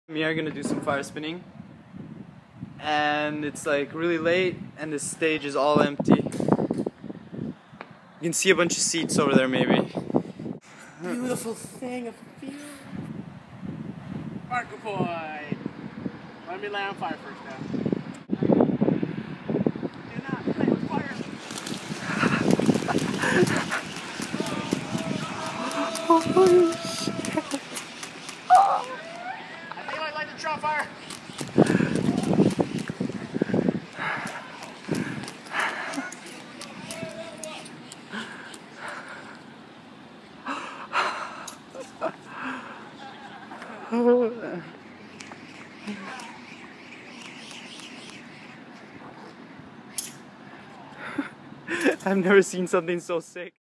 Me are gonna do some fire spinning, and it's like really late and the stage is all empty. You can see a bunch of seats over there maybe. Beautiful thing of view. Marco POI. Let me land on fire first now. Do not play with fire. Holy shit. I think I'd like to try fire. I've never seen something so sick.